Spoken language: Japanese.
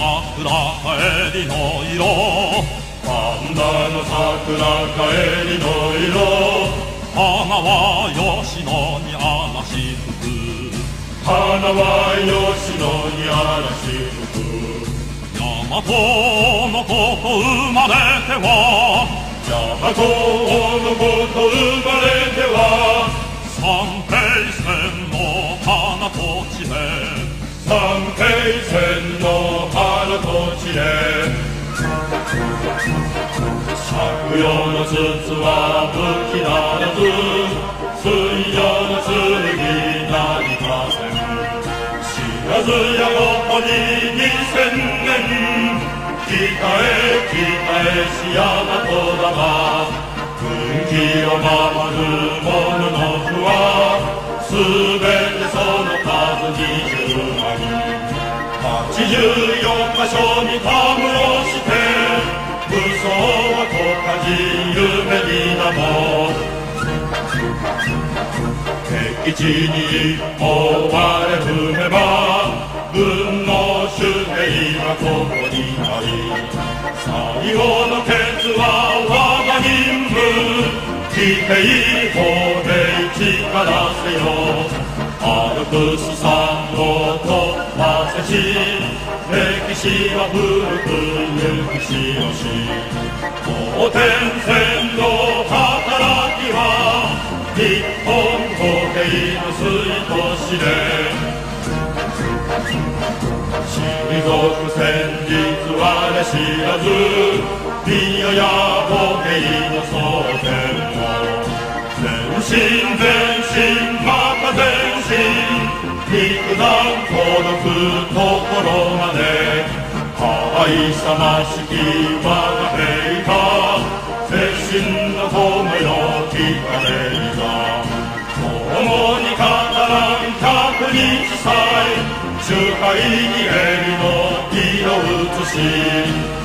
桜帰りの色、 パンダの桜帰りの色、 花は吉野に嵐吹く、 花は吉野に嵐吹く。 大和の子と生まれては、 大和の子と生まれては、 三平線の花と地へ、 三平線の花と地へ。借用の筒は武器ならず、水曜の剣なりません。知らずやここに2000年、北へ北へし大和玉、軍旗を守る者の句は、すべてその数20万。84箇所にたむろして、武装は国家人夢にだも。敵地に一歩我踏めば、軍の主兵はここにあり、最後のケツは我が任務。騎兵砲兵力せよ、アルプス山を突破せし、歴史は古く行くしよし。当天戦の働きは、日本歩兵の水と知れ。退く戦術我知らず、宮や歩兵の争点も。前進前進また前進、肉弾届くところまで。愛さましき我が兵か、鉄心の友よ聞かれるが。共に語らん百日祭、集会に襟の色移し、